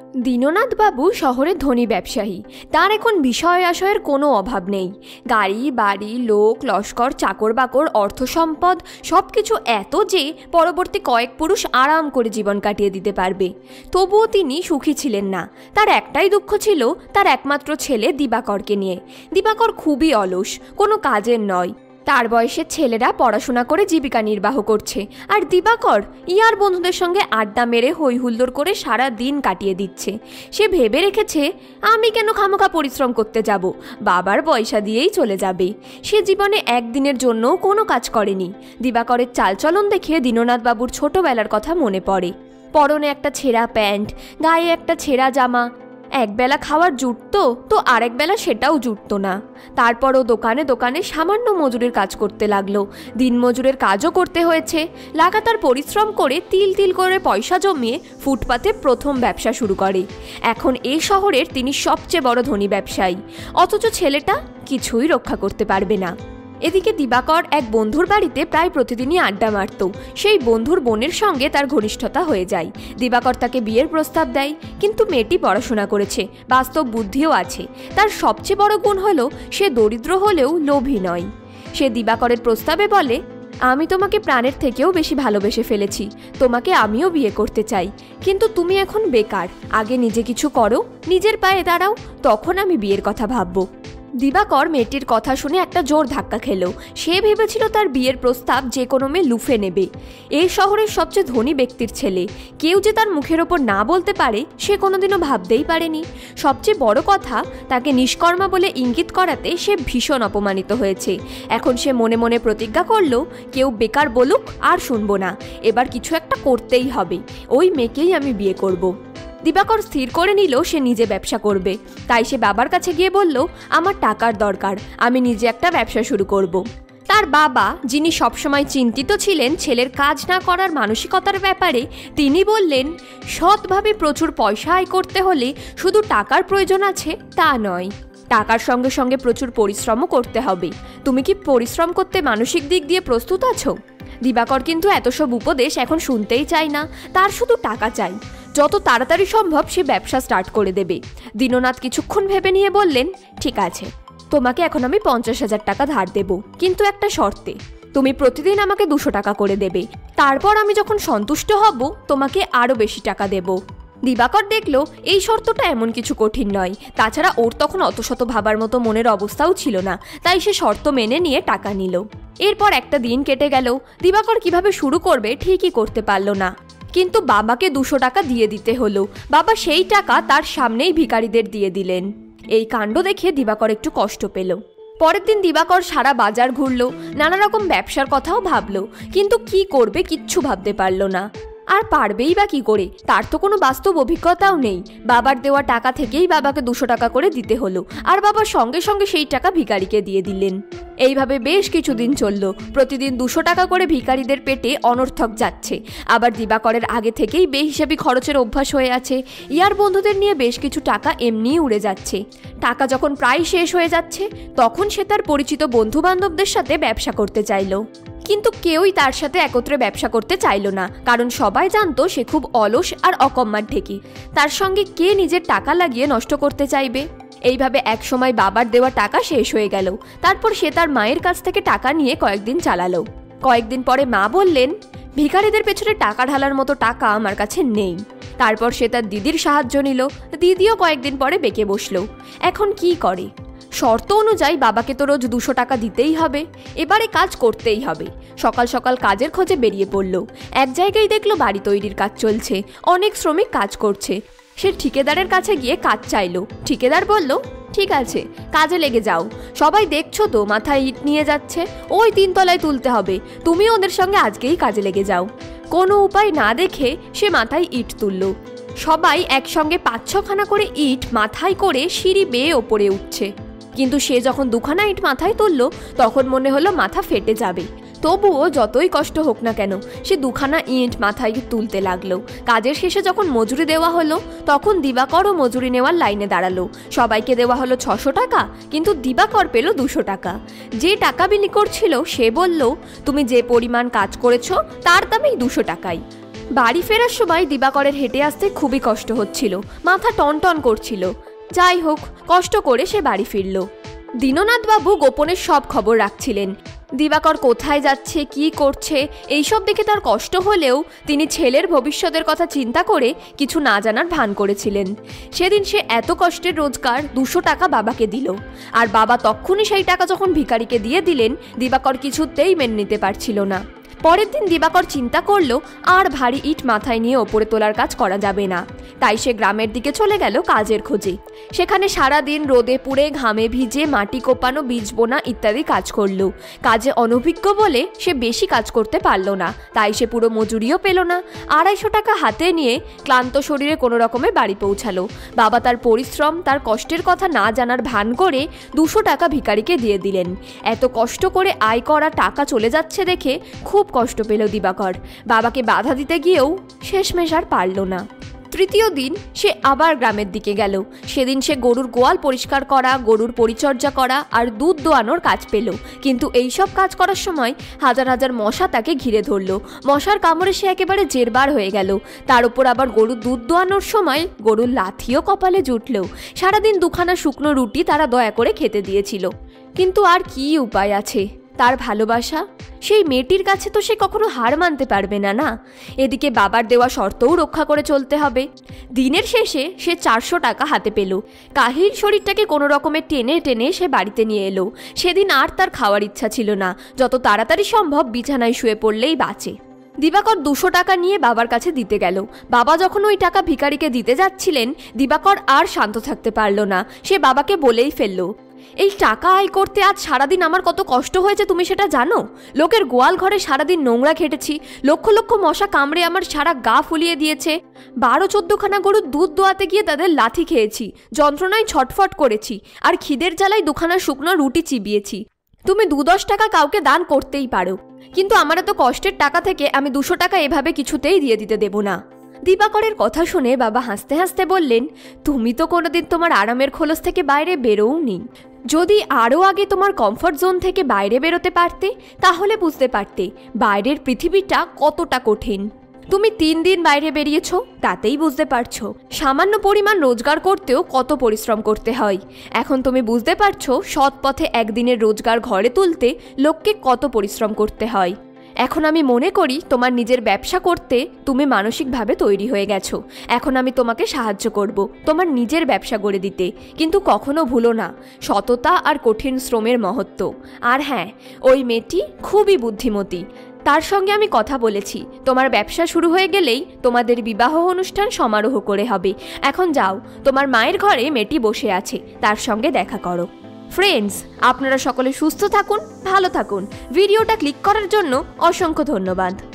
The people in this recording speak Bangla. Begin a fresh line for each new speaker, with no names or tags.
দীননাথ বাবু শহরের ধনী ব্যবসায়ী। তার এখন বিষয় আশয়ের কোনো অভাব নেই। গাড়ি বাড়ি, লোক লস্কর, চাকর বাকর, অর্থ সম্পদ সবকিছু এত যে পরবর্তী কয়েক পুরুষ আরাম করে জীবন কাটিয়ে দিতে পারবে। তবুও তিনি সুখী ছিলেন না। তার একটাই দুঃখ ছিল তার একমাত্র ছেলে দিবাকরকে নিয়ে। দিবাকর খুবই অলস, কোনো কাজের নয়। তার বয়সের ছেলেরা পড়াশোনা করে জীবিকা নির্বাহ করছে, আর দিবাকর ইয়ার বন্ধুদের সঙ্গে আড্ডা মেরে হই হুল্লোড় করে সারা দিন কাটিয়ে দিচ্ছে। সে ভেবে রেখেছে, আমি কেন খামোখা পরিশ্রম করতে যাব, বাবার পয়সা দিয়েই চলে যাবে। সে জীবনে একদিনের জন্যও কোনো কাজ করেনি। দিবাকরের চালচলন দেখে দীননাথ বাবুর ছোটবেলার কথা মনে পড়ে। পরনে একটা ছেঁড়া প্যান্ট, গায়ে একটা ছেঁড়া জামা। একবেলা খাওয়ার জুটতো তো আরেক বেলা সেটাও জুটতো না। তারপরও দোকানে দোকানে সামান্য মজুরির কাজ করতে লাগলো। দিনমজুরের কাজও করতে হয়েছে। লাগাতার পরিশ্রম করে তিল তিল করে পয়সা জমিয়ে ফুটপাতে প্রথম ব্যবসা শুরু করে। এখন এই শহরের তিনি সবচেয়ে বড় ধনী ব্যবসায়ী। অথচ ছেলেটা কিছুই রক্ষা করতে পারবে না। এদিকে দিবাকর এক বন্ধুর বাড়িতে প্রায় প্রতিদিনই আড্ডা মারত। সেই বন্ধুর বোনের সঙ্গে তার ঘনিষ্ঠতা হয়ে যায়। দিবাকর তাকে বিয়ের প্রস্তাব দেয়, কিন্তু মেয়েটি পড়াশোনা করেছে, বাস্তব বুদ্ধিও আছে। তার সবচেয়ে বড় গুণ হলো সে দরিদ্র হলেও লোভী নয়। সে দিবাকরের প্রস্তাবে বলে, আমি তোমাকে প্রাণের থেকেও বেশি ভালোবেসে ফেলেছি, তোমাকে আমিও বিয়ে করতে চাই, কিন্তু তুমি এখন বেকার। আগে নিজে কিছু করো, নিজের পায়ে দাঁড়াও, তখন আমি বিয়ের কথা ভাববো। দিবাকর মেয়েটির কথা শুনে একটা জোর ধাক্কা খেল। সে ভেবেছিল তার বিয়ের প্রস্তাব যে কোনো মেয়ে লুফে নেবে। এই শহরের সবচেয়ে ধনী ব্যক্তির ছেলে, কেউ যে তার মুখের ওপর না বলতে পারে সে কোনোদিনও ভাবতেই পারেনি। সবচেয়ে বড় কথা, তাকে নিষ্কর্মা বলে ইঙ্গিত করাতে সে ভীষণ অপমানিত হয়েছে। এখন সে মনে মনে প্রতিজ্ঞা করল, কেউ বেকার বলুক আর শুনবো না, এবার কিছু একটা করতেই হবে, ওই মেয়েকেই আমি বিয়ে করব। দিবাকর স্থির করে নিল সে নিজে ব্যবসা করবে। তাই সে বাবার কাছে গিয়ে বলল, আমার টাকার দরকার, আমি নিজে একটা ব্যবসা শুরু করব। তার বাবা, যিনি সবসময় চিন্তিত ছিলেন ছেলের কাজ না করার মানসিকতার ব্যাপারে, তিনি বললেন, সৎভাবে প্রচুর পয়সা আয় করতে হলে শুধু টাকার প্রয়োজন আছে তা নয়, টাকার সঙ্গে সঙ্গে প্রচুর পরিশ্রমও করতে হবে। তুমি কি পরিশ্রম করতে মানসিক দিক দিয়ে প্রস্তুত আছো? দিবাকর কিন্তু এত সব উপদেশ এখন শুনতেই চায় না। তার শুধু টাকা চাই। যত তাড়াতাড়ি সম্ভব সে ব্যবসা স্টার্ট করে দেবে। দীননাথ কিছুক্ষণ ভেবে নিয়ে বললেন, ঠিক আছে, তোমাকে এখন আমি 50,000 টাকা ধার দেব, কিন্তু একটা শর্তে, তুমি প্রতিদিন আমাকে 200 টাকা করে দেবে। তারপর আমি যখন সন্তুষ্ট হব তোমাকে আরও বেশি টাকা দেব। দিবাকর দেখলো এই শর্তটা এমন কিছু কঠিন নয়। তাছাড়া ওর তখন অত শত ভাবার মতো মনের অবস্থাও ছিল না। তাই সে শর্ত মেনে নিয়ে টাকা নিল। এরপর একটা দিন কেটে গেল। দিবাকর কিভাবে শুরু করবে ঠিকই করতে পারল না, কিন্তু বাবাকে 200 টাকা দিয়ে দিতে হলো। বাবা সেই টাকা তার সামনেই ভিখারিদের দিয়ে দিলেন। এই কাণ্ড দেখে দিবাকর একটু কষ্ট পেল। পরের দিন দিবাকর সারা বাজার ঘুরল, নানা রকম ব্যবসার কথাও ভাবল, কিন্তু কি করবে কিচ্ছু ভাবতে পারল না। আর পারবেই বা কি করে, তার তো কোনো বাস্তব অভিজ্ঞতাও নেই। বাবার দেওয়া টাকা থেকেই বাবাকে 200 টাকা করে দিতে হলো, আর বাবা সঙ্গে সঙ্গে সেই টাকা ভিখারিকে দিয়ে দিলেন। এইভাবে বেশ কিছুদিন চলল। প্রতিদিন 200 টাকা করে ভিখারিদের পেটে অনর্থক যাচ্ছে। আবার দিবাকরের আগে থেকেই বেহিসাবি খরচের অভ্যাস হয়ে আছে। ইয়ার বন্ধুদের নিয়ে বেশ কিছু টাকা এমনিই উড়ে যাচ্ছে। টাকা যখন প্রায় শেষ হয়ে যাচ্ছে, তখন সে তার পরিচিত বন্ধু বান্ধবদের সাথে ব্যবসা করতে চাইল, কিন্তু কেউই তার সাথে একত্রে ব্যবসা করতে চাইল না, কারণ সবাই জানতো সে খুব অলস আর অকম্মার ঢেকি। তার সঙ্গে কে নিজের টাকা লাগিয়ে নষ্ট করতে চাইবে? এইভাবে এক সময় বাবার দেওয়া টাকা শেষ হয়ে গেল। তারপর সে তার মায়ের কাছ থেকে টাকা নিয়ে কয়েকদিন চালালো। কয়েকদিন পরে মা বললেন, ভিখারিদের পেছনে টাকা ঢালার মতো টাকা আমার কাছে নেই। তারপর সে তার দিদির সাহায্য নিল। দিদিও কয়েকদিন পরে বেঁকে বসলো। এখন কি করে? শর্ত অনুযায়ী বাবাকে তো রোজ 200 টাকা দিতেই হবে, এবারে কাজ করতেই হবে। সকাল সকাল কাজের খোঁজে বেরিয়ে পড়ল। এক জায়গায় দেখলো বাড়ি তৈরির কাজ চলছে, অনেক শ্রমিক কাজ করছে। সে ঠিকাদারের কাছে গিয়ে কাজ চাইলো। ঠিকাদার বলল, ঠিক আছে, কাজে লেগে যাও। সবাই দেখছো তো মাথায় ইট নিয়ে যাচ্ছে, ওই 3 তলায় তুলতে হবে, তুমি ওদের সঙ্গে আজকেই কাজে লেগে যাও। কোনো উপায় না দেখে সে মাথায় ইট তুলল। সবাই একসঙ্গে 5-6 খানা করে ইট মাথায় করে সিঁড়ি বেয়ে ওপরে উঠছে। কিন্তু সে যখন 2 খানা ইট মাথায় তুলল, তখন মনে হলো মাথা ফেটে যাবে। তবুও যতই কষ্ট হোক না কেন সে 2 খানা ইট মাথায় তুলতে লাগলো। কাজের শেষে যখন মজুরি দেওয়া হলো, তখন দিবাকরও মজুরি নেওয়ার লাইনে দাঁড়ালো। সবাইকে দেওয়া হলো 600 টাকা, কিন্তু দিবাকর পেল 200 টাকা। যে টাকা বিলি করছিল সে বলল, তুমি যে পরিমাণ কাজ করেছো তার দামেই 200 টাকাই। বাড়ি ফেরার সময় দিবাকরের হেঁটে আসতে খুবই কষ্ট হচ্ছিল, মাথা টনটন করছিল। যাই হোক, কষ্ট করে সে বাড়ি ফিরল। দীননাথবাবু গোপনে সব খবর রাখছিলেন। দিবাকর কোথায় যাচ্ছে, কি করছে, এইসব দেখে তার কষ্ট হলেও তিনি ছেলের ভবিষ্যতের কথা চিন্তা করে কিছু না জানার ভান করেছিলেন। সেদিন সে এত কষ্টের রোজগার 200 টাকা বাবাকে দিল, আর বাবা তক্ষুনি সেই টাকা যখন ভিখারিকে দিয়ে দিলেন, দিবাকর কিছুতেই মেনে নিতে পারছিল না। পরের দিন দিবাকর চিন্তা করলো আর ভারী ইট মাথায় নিয়ে ওপরে তোলার কাজ করা যাবে না। তাই সে গ্রামের দিকে চলে গেল কাজের খোঁজে। সেখানে সারাদিন রোদে পুড়ে ঘামে ভিজে মাটি কোপানো, বীজ বোনা ইত্যাদি কাজ করলো। কাজে অনভিজ্ঞ বলে সে বেশি কাজ করতে পারল না, তাই সে পুরো মজুরিও পেল না। 250 টাকা হাতে নিয়ে ক্লান্ত শরীরে কোনো রকমে বাড়ি পৌঁছালো। বাবা তার পরিশ্রম, তার কষ্টের কথা না জানার ভান করে 200 টাকা ভিখারিকে দিয়ে দিলেন। এত কষ্ট করে আয় করা টাকা চলে যাচ্ছে দেখে খুব কষ্ট পেল দিবাকর। বাবাকে বাধা দিতে গিয়েও শেষমেশ আর পারল না। তৃতীয় দিন সে আবার গ্রামের দিকে গেল। সেদিন সে গরুর গোয়াল পরিষ্কার করা, গরুর পরিচর্যা করা আর দুধ দোয়ানোর কাজ পেল। কিন্তু এইসব কাজ করার সময় হাজার হাজার মশা তাকে ঘিরে ধরল। মশার কামড়ে সে একেবারে জেরবার হয়ে গেল। তার উপর আবার গরুর দুধ দোয়ানোর সময় গরুর লাথিও কপালে জুটল। সারাদিন 2খানা শুকনো রুটি তারা দয়া করে খেতে দিয়েছিল। কিন্তু আর কি উপায় আছে? তার ভালোবাসা, সেই মেয়েটির কাছে তো সে কখনো হার মানতে পারবে না। না, এদিকে বাবার দেওয়া শর্তও রক্ষা করে চলতে হবে। দিনের শেষে সে 400 টাকা হাতে পেল। কাহিল শরীরটাকে কোনো রকমে টেনে টেনে সে বাড়িতে নিয়ে এলো। সেদিন আর তার খাওয়ার ইচ্ছা ছিল না। যত তাড়াতাড়ি সম্ভব বিছানায় শুয়ে পড়লেই বাঁচে। দিবাকর 200 টাকা নিয়ে বাবার কাছে দিতে গেল। বাবা যখন ওই টাকা ভিখারিকে দিতে যাচ্ছিলেন, দিবাকর আর শান্ত থাকতে পারল না। সে বাবাকে বলেই ফেলল, এই টাকা আয় করতে আজ সারাদিন আমার কত কষ্ট হয়েছে তুমি সেটা জানো? লোকের গোয়াল ঘরে সারাদিন নোংরা ঘেটেছি, লক্ষ লক্ষ মশা কামড়ে আমার সারা গা ফুলিয়ে দিয়েছে। 12-14খানা গরুর দুধ দোয়াতে গিয়ে তাদের লাথি খেয়েছি, যন্ত্রণায় ছটফট করেছি, আর খিদের জ্বালায় 2খানা শুকনো রুটি চিবিয়েছি। তুমি 2-10 টাকা কাউকে দান করতেই পারো, কিন্তু আমার এত কষ্টের টাকা থেকে আমি 200 টাকা এভাবে কিছুতেই দিয়ে দিতে দেব না। দিবাকরের কথা শুনে বাবা হাসতে হাসতে বললেন, তুমি তো কোনোদিন তোমার আরামের খোলস থেকে বাইরে বেরোওনি। যদি আরও আগে তোমার কমফর্ট জোন থেকে বাইরে বেরোতে পারতে, তাহলে বুঝতে পারতে বাইরের পৃথিবীটা কতটা কঠিন। তুমি 3 দিন বাইরে বেরিয়েছ, তাতেই বুঝতে পারছো সামান্য পরিমাণ রোজগার করতেও কত পরিশ্রম করতে হয়। এখন তুমি বুঝতে পারছো সৎ পথে একদিনের রোজগার ঘরে তুলতে লোককে কত পরিশ্রম করতে হয়। এখন আমি মনে করি তোমার নিজের ব্যবসা করতে তুমি মানসিকভাবে তৈরি হয়ে গেছো। এখন আমি তোমাকে সাহায্য করব তোমার নিজের ব্যবসা গড়ে দিতে, কিন্তু কখনো ভুলো না সততা আর কঠিন শ্রমের মহত্ব। আর হ্যাঁ, ওই মেয়েটি খুবই বুদ্ধিমতী, তার সঙ্গে আমি কথা বলেছি। তোমার ব্যবসা শুরু হয়ে গেলেই তোমাদের বিবাহ অনুষ্ঠান সমারোহ করে হবে। এখন যাও, তোমার মায়ের ঘরে মেয়েটি বসে আছে, তার সঙ্গে দেখা করো। ফ্রেন্ডস, আপনারা সকলে সুস্থ থাকুন, ভালো থাকুন। ভিডিওটা ক্লিক করার জন্য অসংখ্য ধন্যবাদ।